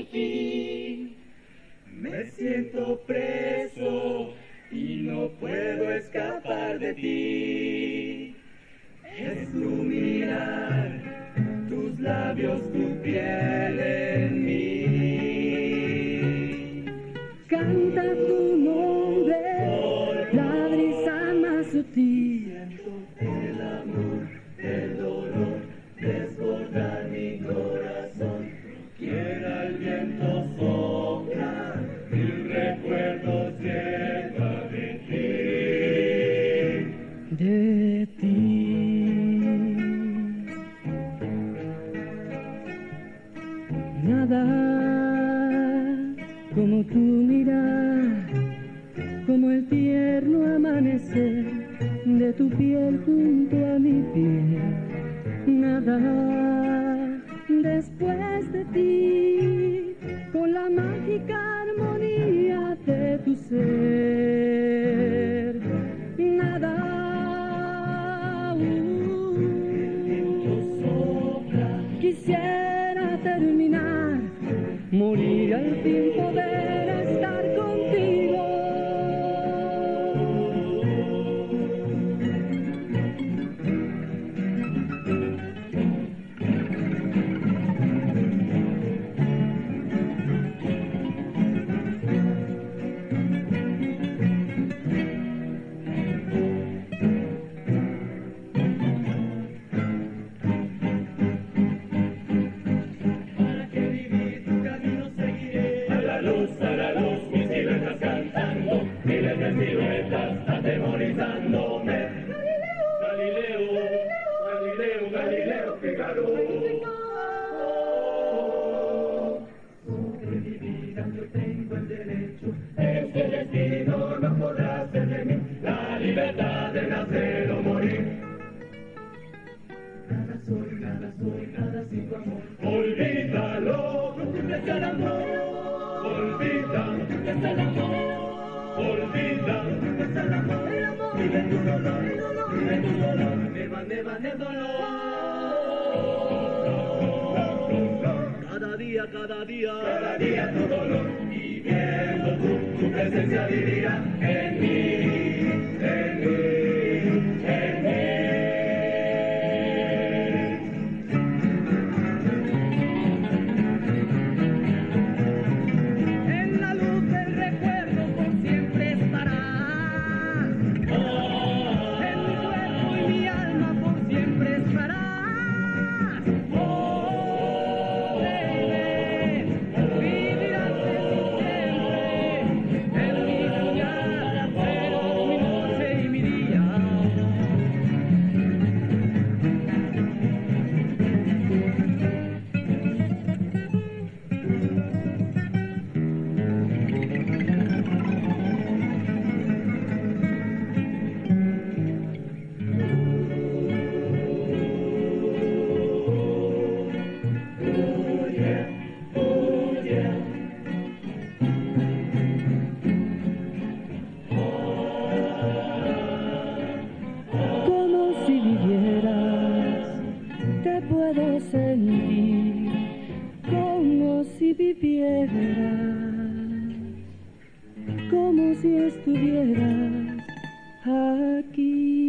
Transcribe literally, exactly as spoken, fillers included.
fin. Me siento preso y no puedo escapar de ti. Es tu mirar, tus labios, tu piel en mí. Canta tu nombre, la brisa más sutil. Siento el amor, el dolor, desbordar mi corazón. Quiera el viento sopla, mil recuerdos lleva de ti. De ti. Nada como tu mirar, como el tierno amanecer de tu piel junto a mi piel. Nada después de ti, con la mágica armonía de tu ser. Nada. Uh, quisiera terminar, morir al fin, poder estar contigo. Atemorizándome. Galileo, Galileo, Galileo, Figaro. Sobre mi vida yo tengo el derecho. Este destino no podrá ser de mí. La libertad de nacer o morir. Nada soy, nada soy, nada sin tu amor. Olvídalo, no culpes al amor. Olvida, no culpes al amor. Olvida, no culpes al amor. Vive tu dolor, vive tu dolor, never, never, never dolor. Cada día, cada día, cada día tu dolor. Y viendo tú, tu presencia vivirá en mí, en mí, en mí. En la luz del recuerdo por siempre estarás. Sentir como si vivieras, como si estuvieras aquí.